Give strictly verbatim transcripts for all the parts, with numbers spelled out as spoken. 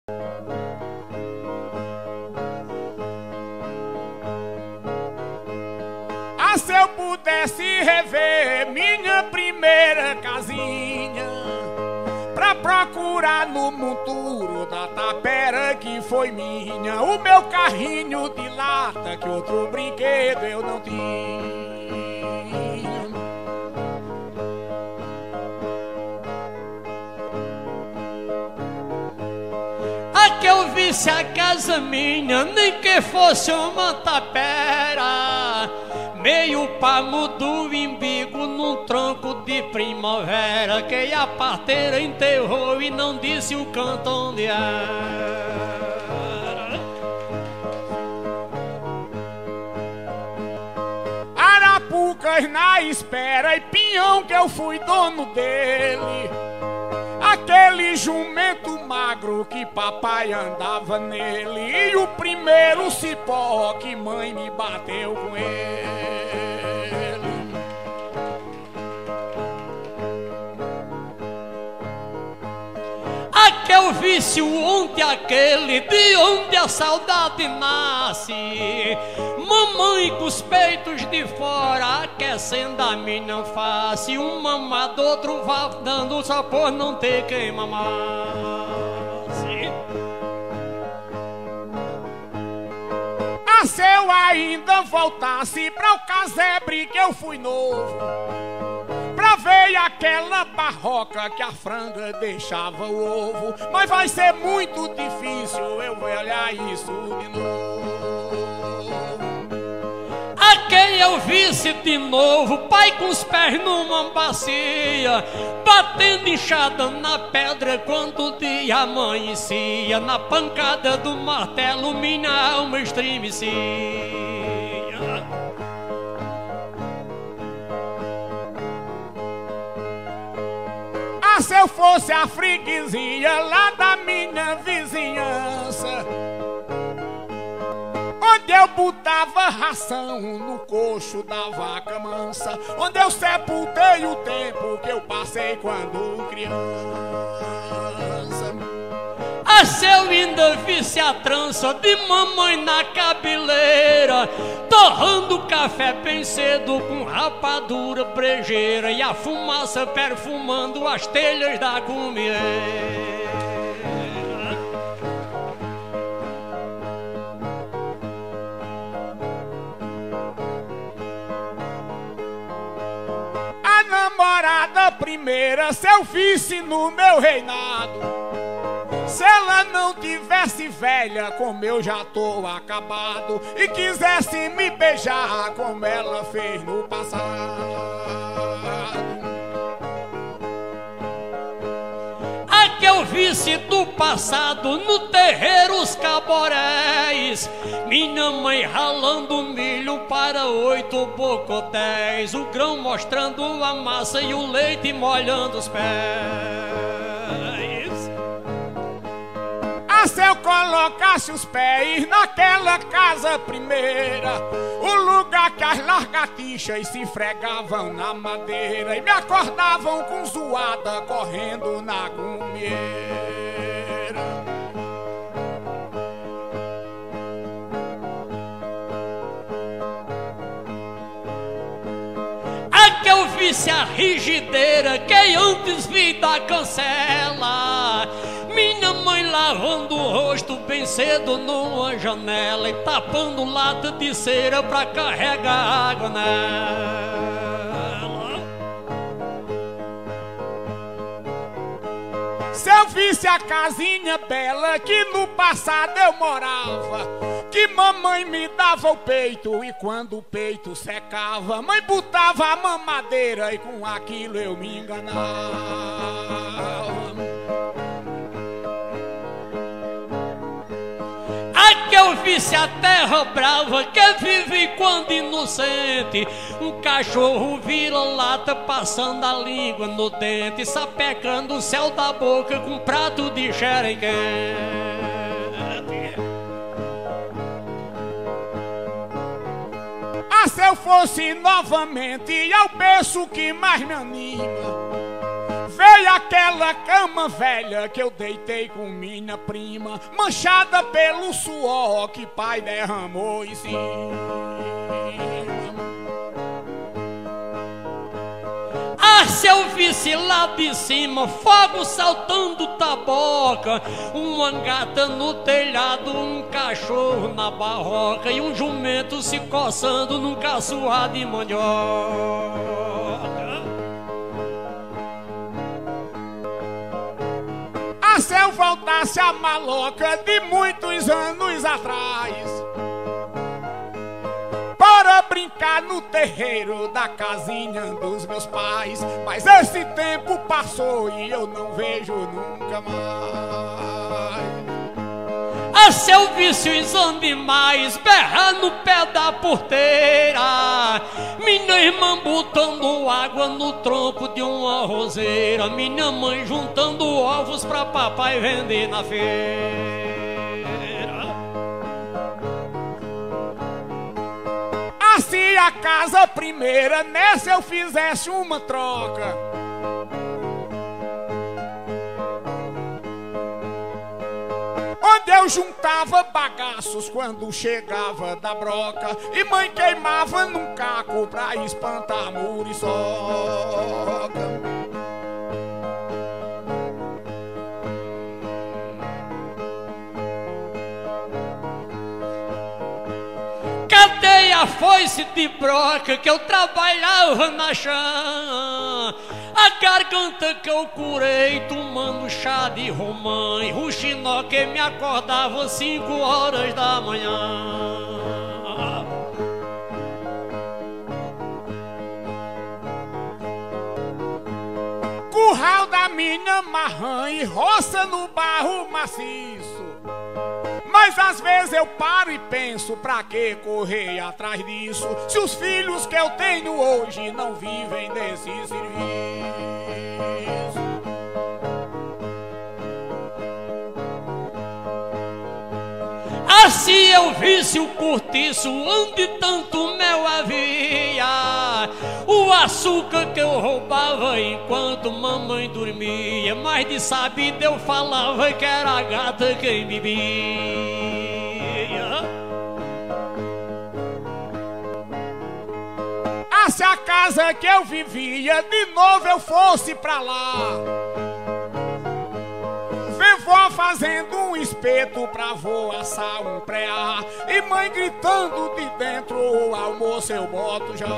Ah, se eu pudesse rever minha primeira casinha, pra procurar no monturo da tapera que foi minha, o meu carrinho de lata, que outro brinquedo eu não tinha. Que eu visse a casa minha, nem que fosse uma tapera, meio palmo do imbigo num tronco de primavera, que a parteira enterrou e não disse o canto onde era. Arapucas na espera e pinhão que eu fui dono dele, aquele jumento magro que papai andava nele, e o primeiro cipó que mãe me bateu com ele. Aquele vício ontem aquele, de onde a saudade nasce, mamãe com os peitos de fora, aquecendo a minha face, um mamado outro vá dando só por não ter quem mamar. Ah, se eu ainda voltasse pra o casebre que eu fui novo, pra ver aquela barroca que a franga deixava o ovo, mas vai ser muito difícil eu olhar isso de novo. A quem eu visse de novo, pai com os pés numa bacia, batendo enxada na pedra quando o dia amanhecia, na pancada do martelo minha alma estremecia. Ah, se eu fosse a freguesia lá da minha vizinhança, onde eu botava ração no coxo da vaca mansa, onde eu sepultei o tempo que eu passei quando criança. Ah, se eu ainda visse a trança de mamãe na cabeleira, torrando café bem cedo com rapadura brejeira, e a fumaça perfumando as telhas da gumieira. A namorada primeira, se eu visse no meu reinado, se ela não tivesse velha como eu já tô acabado, e quisesse me beijar como ela fez no passado. A que eu visse do passado no terreiro os caborés, minha mãe ralando milho para oito bocotéis, o grão mostrando a massa e o leite molhando os pés. Se eu colocasse os pés naquela casa primeira, o lugar que as largatixas se fregavam na madeira e me acordavam com zoada correndo na gumieira. A que eu visse a rigideira que antes vi da cancela, minha mãe lavando o rosto bem cedo numa janela e tapando lata de cera pra carregar água nela. Se eu visse a casinha bela que no passado eu morava, que mamãe me dava o peito e quando o peito secava, mãe botava a mamadeira e com aquilo eu me enganava. A que eu visse a terra brava que vive quando inocente, um cachorro vira-lata passando a língua no dente, sapecando o céu da boca com um prato de xerequente. Ah, se eu fosse novamente ao berço que mais me anima, Veio aquela cama velha que eu deitei com minha prima, manchada pelo suor que pai derramou em cima. Ah, se eu visse lá de cima fogo saltando taboca, uma gata no telhado, um cachorro na barroca e um jumento se coçando num caçoar de mandioca. Ah, se eu voltasse a maloca de muitos anos atrás, para brincar no terreiro da casinha dos meus pais, mas esse tempo passou e eu não vejo nunca mais. Ah, se eu visse os animais berrar no pé da porteira, minha irmã botando água no tronco de uma roseira, minha mãe juntando ovos pra papai vender na feira. Se a casa primeira nessa eu fizesse uma troca, onde eu juntava bagaços quando chegava da broca, e mãe queimava num caco pra espantar muriçoca. Cadê a foice de broca que eu trabalhava na chã? A garganta que eu curei tomando chá de romã, e ruxinó que me acordava cinco horas da manhã. Curral da minha marrã e roça no barro maciço, mas às vezes eu paro e penso, pra que correr atrás disso, se os filhos que eu tenho hoje não vivem desse serviço. Ah, se eu visse o cortiço onde tanto mel havia, o açúcar que eu roubava enquanto mamãe dormia, mas de sabida eu falava que era a gata quem bebia. Ah, se a casa que eu vivia de novo eu fosse pra lá, ver vó fazendo um espeto pra vô assar um preá, e mãe gritando de dentro, o almoço eu boto já.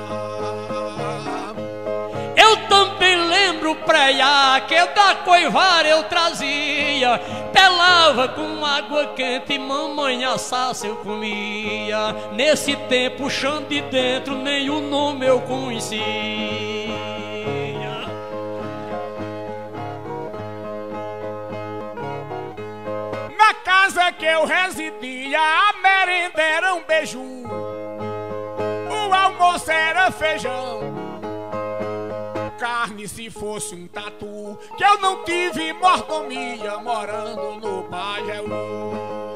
Eu também lembro preá que da coivara eu trazia, pelava com água quente e mamãe assasse eu comia. Nesse tempo o chão de dentro nem o nome eu conhecia. Na casa que eu residia a merenda era um beiju, o almoço era feijão, carne se fosse um tatu, que eu não tive mordomia morando no Pajeú.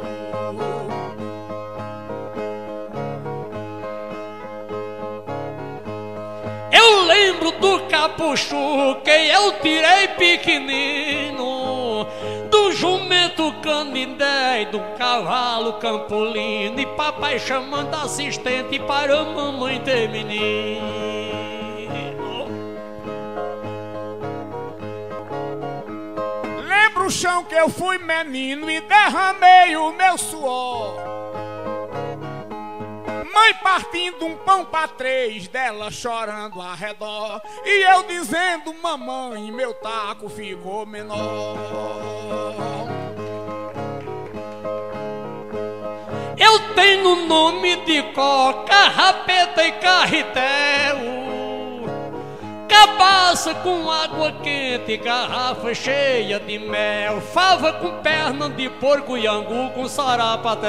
Eu lembro do capuchu que eu tirei pequenino, do jumento canindé e do cavalo campolino, e papai chamando assistente para a mamãe ter menino. Lembro o chão que eu fui menino e derramei o meu suor, mãe partindo um pão pra três, dela chorando ao redor, e eu dizendo, mamãe, meu taco ficou menor. Eu tenho nome de coca, rapeta e carretel, cabaça com água quente, garrafa cheia de mel, fava com perna de porco e angu com sarapatel.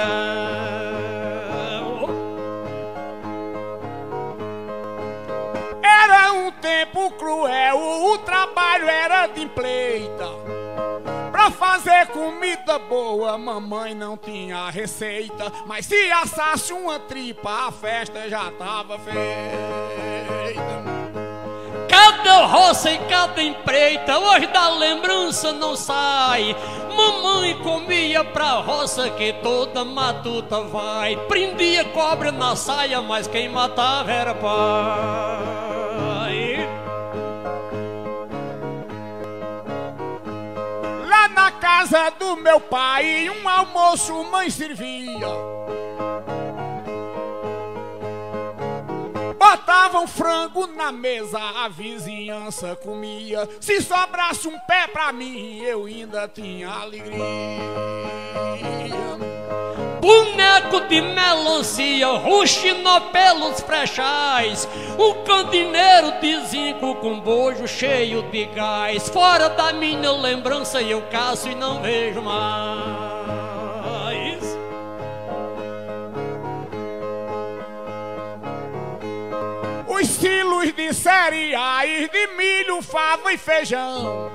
Era um tempo cruel, o trabalho era de empleita, pra fazer comida boa mamãe não tinha receita, mas se assasse uma tripa a festa já tava feita. Cadê Cada roça e cada empreita, hoje da lembrança não sai. Mamãe comia pra roça que toda matuta vai. Prendia cobra na saia, mas quem matava era pai. Lá na casa do meu pai, um almoço mãe servia. Botavam frango na mesa, a vizinhança comia. Se sobrasse um pé pra mim, eu ainda tinha alegria. Boneco de melancia, ruxinó pelos frechais. Um cantineiro de zinco com bojo cheio de gás. Fora da minha lembrança eu caço e não vejo mais. Os silos de cereais, de milho, fava e feijão.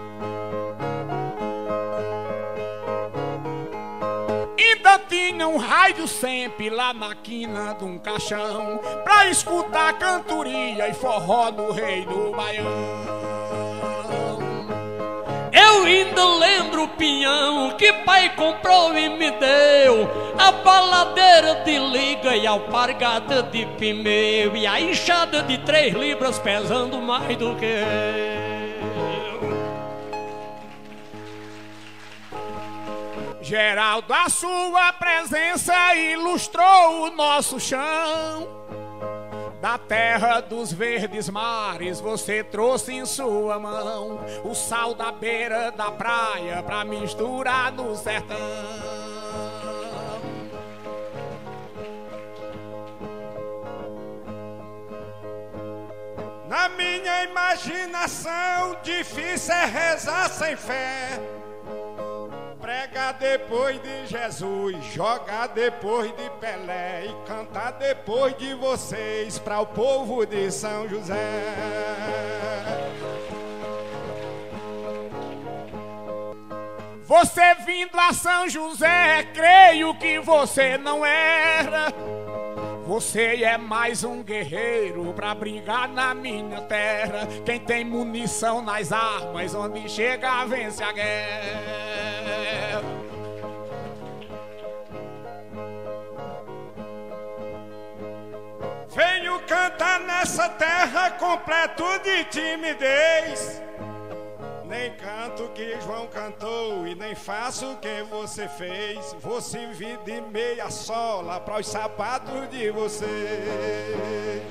Ainda tinha um rádio sempre lá na quina de um caixão, pra escutar cantoria e forró do rei do Baião. Eu ainda lembro o pinhão que pai comprou e me deu, a baladeira de liga e a alpargata de pneu, e a enxada de três libras pesando mais do que eu. Geraldo, a sua presença ilustrou o nosso chão. Da terra dos verdes mares você trouxe em sua mão o sal da beira da praia pra misturar no sertão. Na minha imaginação difícil é rezar sem fé. Pregar depois de Jesus, jogar depois de Pelé e cantar depois de vocês para o povo de São José. Você vindo a São José, creio que você não era. Você é mais um guerreiro pra brigar na minha terra. Quem tem munição nas armas, onde chega vence a guerra. Venho cantar nessa terra completo de timidez. Nem canto que João cantou e nem faço o que você fez. Vou servir de meia sola para os sapatos de você.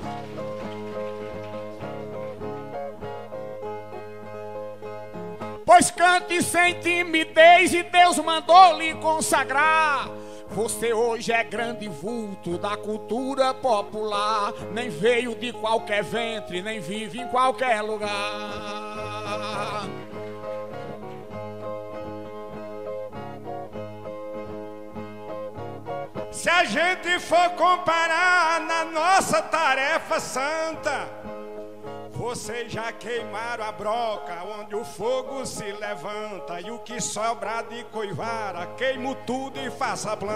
Pois cante sem timidez e Deus mandou lhe consagrar. Você hoje é grande vulto da cultura popular. Nem veio de qualquer ventre, nem vive em qualquer lugar. Se a gente for comparar na nossa tarefa santa, vocês já queimaram a broca onde o fogo se levanta, e o que sobra de coivara queimo tudo e faça planta.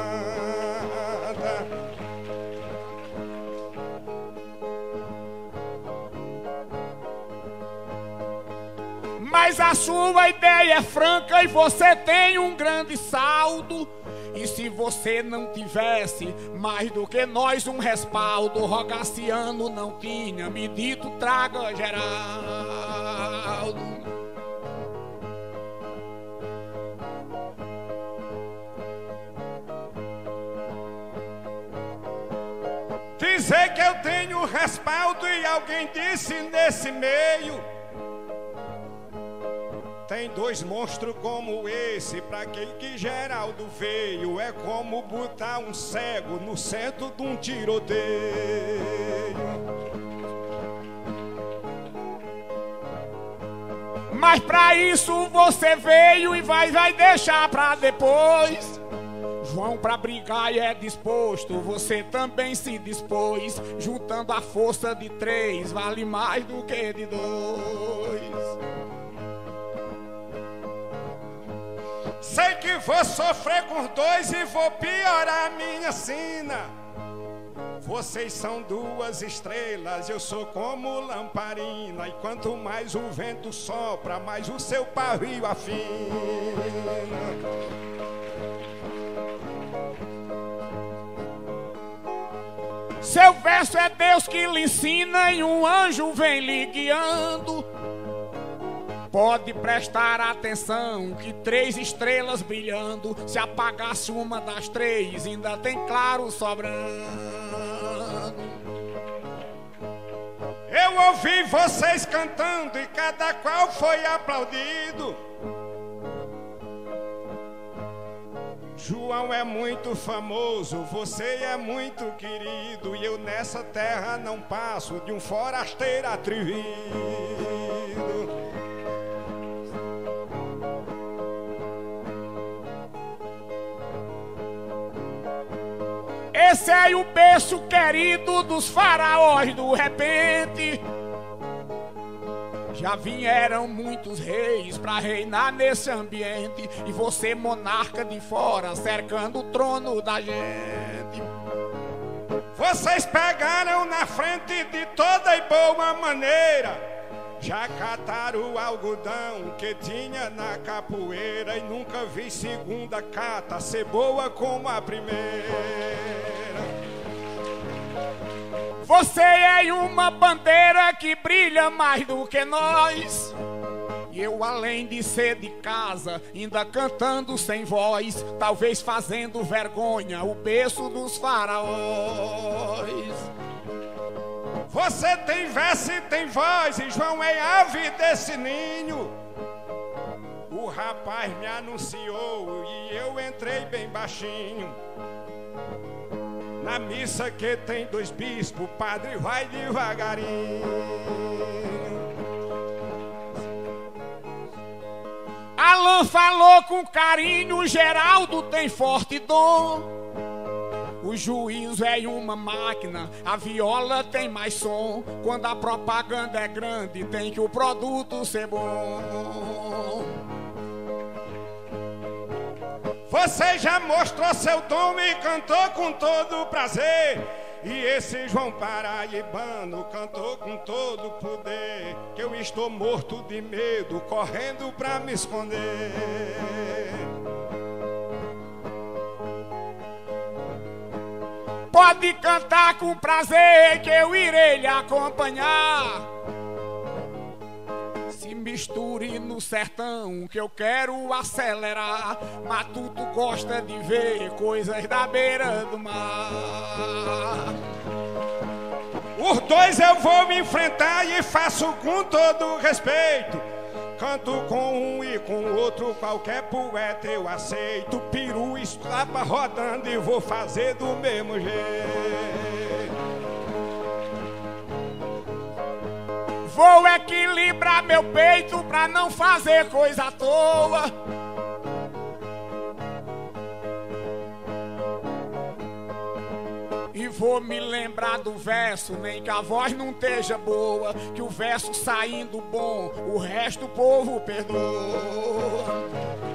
Mas a sua ideia é franca e você tem um grande saldo. E se você não tivesse mais do que nós um respaldo, Rogaciano não tinha me dito traga Geraldo. Dizer que eu tenho respaldo e alguém disse nesse meio. Tem dois monstros como esse, pra quem que Geraldo veio. É como botar um cego no centro de um tiroteio. Mas pra isso você veio e vai, vai deixar pra depois. João pra brigar e é disposto, você também se dispôs. Juntando a força de três, vale mais do que de dois. Sei que vou sofrer com os dois e vou piorar a minha sina. Vocês são duas estrelas, eu sou como lamparina, e quanto mais o vento sopra, mais o seu pavio afina. Seu verso é Deus que lhe ensina e um anjo vem lhe guiando. Pode prestar atenção que três estrelas brilhando, se apagasse uma das três, ainda tem claro sobrando. Eu ouvi vocês cantando e cada qual foi aplaudido. João é muito famoso, você é muito querido, e eu nessa terra não passo de um forasteiro atrevido. Esse é o berço querido dos faraós do repente. Já vieram muitos reis pra reinar nesse ambiente, e você monarca de fora cercando o trono da gente. Vocês pegaram na frente de toda e boa maneira, já cataram o algodão que tinha na capoeira, e nunca vi segunda cata ser boa como a primeira. Você é uma bandeira que brilha mais do que nós, e eu, além de ser de casa, ainda cantando sem voz, talvez fazendo vergonha o berço dos faraós. Você tem verso e tem voz, e João é ave desse ninho. O rapaz me anunciou e eu entrei bem baixinho. Na missa que tem dois bispos, o padre vai devagarinho. Alan falou com carinho, Geraldo tem forte dom. O juízo é uma máquina, a viola tem mais som. Quando a propaganda é grande, tem que o produto ser bom. Você já mostrou seu dom e cantou com todo prazer, e esse João paraibano cantou com todo poder, que eu estou morto de medo, correndo pra me esconder. Pode cantar com prazer que eu irei lhe acompanhar. Se misture no sertão que eu quero acelerar. Matuto gosta de ver coisas da beira do mar. Os dois eu vou me enfrentar e faço com todo respeito. Canto com um e com o outro, qualquer poeta eu aceito. Peru estava rodando e vou fazer do mesmo jeito. Vou equilibrar meu peito pra não fazer coisa à toa. E vou me lembrar do verso, nem que a voz não esteja boa, que o verso saindo bom, o resto o povo perdoa.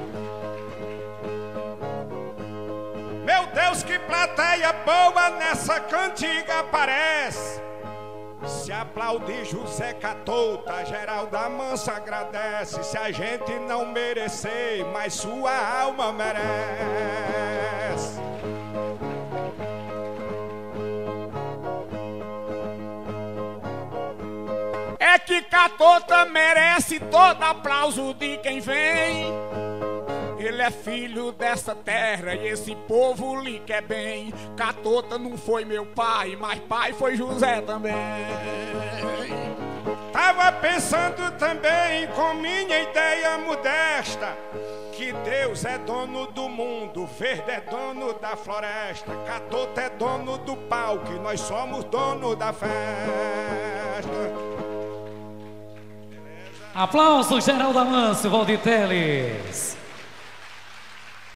Meu Deus, que plateia boa nessa cantiga parece. Se aplaudir José Catota, Geraldo Manso agradece. Se a gente não merecer, mas sua alma merece. É que Catota merece todo aplauso de quem vem. Ele é filho dessa terra e esse povo lhe quer bem. Catota não foi meu pai, mas pai foi José também. Tava pensando também com minha ideia modesta, que Deus é dono do mundo, Verde é dono da floresta, Catota é dono do palco e nós somos dono da festa. Aplausos, Geraldo Manso, Valdir Teles.